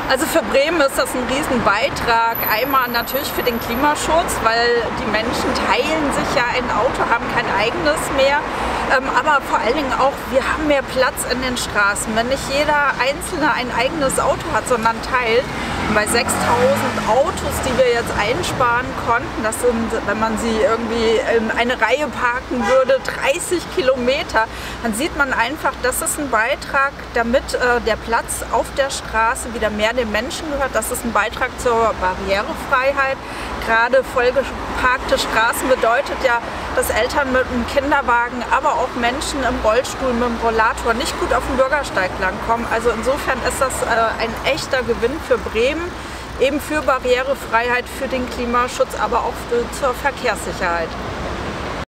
Also für Bremen ist das ein Riesenbeitrag. Einmal natürlich für den Klimaschutz, weil die Menschen teilen sich ja ein Auto, haben kein eigenes mehr. Aber vor allen Dingen auch, wir haben mehr Platz in den Straßen. Wenn nicht jeder Einzelne ein eigenes Auto hat, sondern teilt, und bei 6.000 Autos, die wir jetzt einsparen konnten, das sind, wenn man sie irgendwie in eine Reihe parken würde, 30 Kilometer, dann sieht man einfach, das ist ein Beitrag, damit der Platz auf der Straße wieder mehr den Menschen gehört. Das ist ein Beitrag zur Barrierefreiheit. Gerade vollgeparkte Straßen bedeutet ja, dass Eltern mit einem Kinderwagen, aber auch Menschen im Rollstuhl mit dem Rollator nicht gut auf dem Bürgersteig langkommen. Also insofern ist das ein echter Gewinn für Bremen, eben für Barrierefreiheit, für den Klimaschutz, aber auch zur Verkehrssicherheit.